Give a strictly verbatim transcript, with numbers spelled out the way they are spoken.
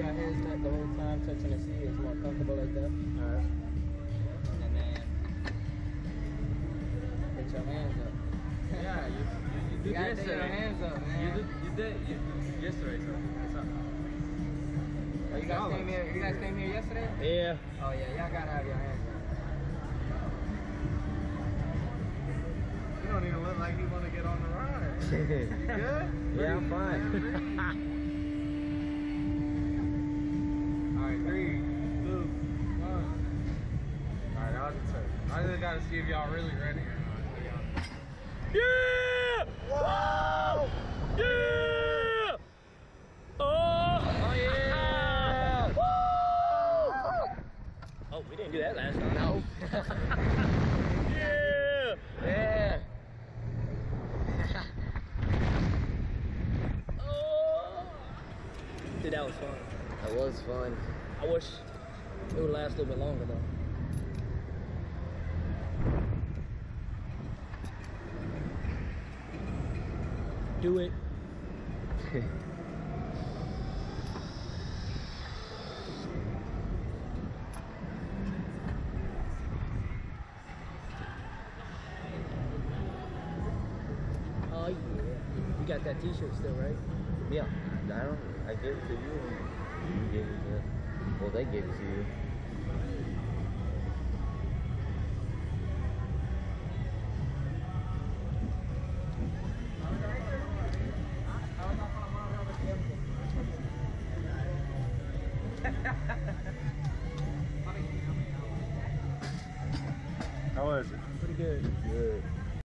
Got hands up the whole time, touching the seat. It's more comfortable like that. Alright. And then get your hands up. Yeah, you, you, you did You gotta yesterday. get your hands up, man. You did, you did, you did yesterday, so what's up? Oh, you guys came here. You guys came here yesterday? Yeah. Oh yeah, y'all gotta have your hands up. You don't even look like you want to get on the ride. You good? Yeah, I'm fine. Alright, three, two, one. Alright, that was a turn. I just gotta see if y'all really ready or not. Yeah! Whoa! Yeah! Oh! Oh yeah! Woo! Oh, we didn't do that last time. No. Yeah! Yeah. Oh! Dude, that was fun. That was fun. I wish it would last a little bit longer though. Do it. Oh yeah. You got that t-shirt still, right? Yeah. I don't. I gave it to you. And you gave it to. Well, they gave it to you.